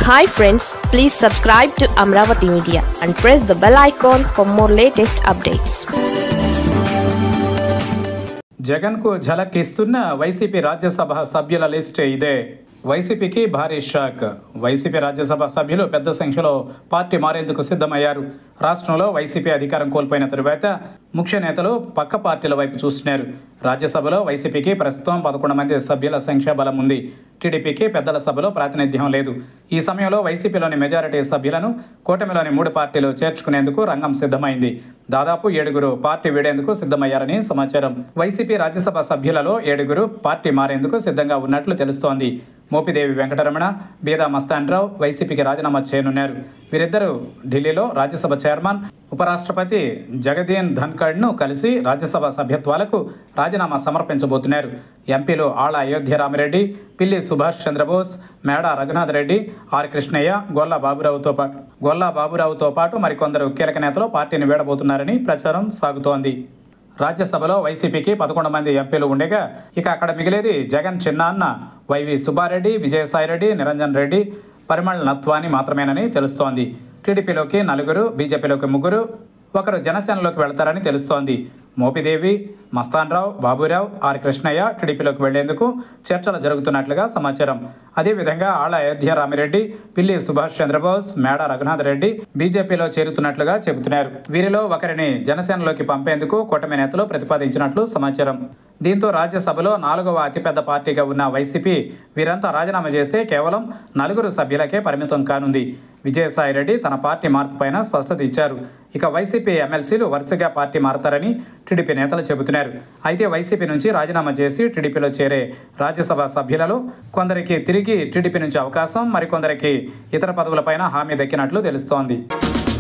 Hi friends, please subscribe to Amravati Media and press the bell icon for more latest updates. జగన్కు ఝలక్ ఇస్తున్న YCP Rajya Sabha సభ్యుల list ఇదే. వైసీపీకి భారీ షాక్. వైసీపీ రాజ్యసభ సభ్యులు పెద్ద సంఖ్యలో పార్టీ మారేందుకు సిద్ధమయ్యారు. రాష్ట్రంలో వైసీపీ అధికారం కోల్పోయిన తరువాత ముఖ్య నేతలు పక్క పార్టీల వైపు చూస్తున్నారు. రాజ్యసభలో వైసీపీకి ప్రస్తుతం 11 మంది సభ్యుల సంఖ్యాబలం ఉంది. టీడీపీకి పెద్దల సభలో ప్రాతినిధ్యం లేదు. ఈ సమయంలో వైసీపీలోని మెజారిటీ సభ్యులను కూటమిలోని 3 పార్టీలు చేర్చుకునేందుకు రంగం సిద్ధమైంది. దాదాపు 7 పార్టీ వీడేందుకు సిద్ధమయ్యారని సమాచారం. వైసీపీ రాజ్యసభ సభ్యులలో 7 పార్టీ మారేందుకు సిద్ధంగా ఉన్నట్లు తెలుస్తోంది. మోపిదేవి వెంకటరమణ, బీదా మస్తాన్రావు వైసీపీకి రాజీనామా చేయనున్నారు. వీరిద్దరూ ఢిల్లీలో రాజ్యసభ చైర్మన్, ఉపరాష్ట్రపతి జగదీన్ ధన్ఖడ్ను కలిసి రాజ్యసభ సభ్యత్వాలకు రాజీనామా సమర్పించబోతున్నారు. ఎంపీలు ఆళ్ల అయోధ్య రామిరెడ్డి, పిల్లి సుభాష్ చంద్రబోస్, మేడ రఘునాథ్ రెడ్డి, ఆర్ కృష్ణయ్య, గొల్లా బాబురావుతో పాటు మరికొందరు కీలక నేతలు పార్టీని వీడబోతున్నారని ప్రచారం సాగుతోంది. రాజ్యసభలో వైసీపీకి 11 మంది ఎంపీలు ఉండగా ఇక అక్కడ మిగిలేది జగన్ చిన్నాన్న వైవి సుబ్బారెడ్డి, విజయసాయిరెడ్డి, నిరంజన్ రెడ్డి, పరిమళ్ నత్వాని మాత్రమేనని తెలుస్తోంది. టీడీపీలోకి 4, బీజేపీలోకి 3, ఒకరు జనసేనలోకి వెళతారని తెలుస్తోంది. మోపిదేవి, మస్తాన్రావు, బాబురావు, ఆర్ కృష్ణయ్య టీడీపీలోకి వెళ్లేందుకు చర్చలు జరుగుతున్నట్లుగా సమాచారం. అదేవిధంగా ఆళ్ల అయోధ్య రామిరెడ్డి, పిల్లి సుభాష్ చంద్రబోస్, మేడ రఘునాథ్ రెడ్డి బీజేపీలో చేరుతున్నట్లుగా చెబుతున్నారు. వీరిలో ఒకరిని జనసేనలోకి పంపేందుకు కూటమి నేతలు ప్రతిపాదించినట్లు సమాచారం. దీంతో రాజ్యసభలో 4వ అతిపెద్ద పార్టీగా ఉన్న వైసీపీ వీరంతా రాజీనామా చేస్తే కేవలం 4 సభ్యులకే పరిమితం కానుంది. విజయసాయిరెడ్డి తన పార్టీ మార్పు పైన స్పష్టత ఇచ్చారు. ఇక వైసీపీ ఎమ్మెల్సీలు వరుసగా పార్టీ మారతారని టీడీపీ నేతలు చెబుతున్నారు. అయితే వైసీపీ నుంచి రాజీనామా చేసి టీడీపీలో చేరే రాజ్యసభ సభ్యులలో కొందరికి తిరిగి టీడీపీ నుంచి అవకాశం, మరికొందరికి ఇతర పదవులపైన హామీ దక్కినట్లు తెలుస్తోంది.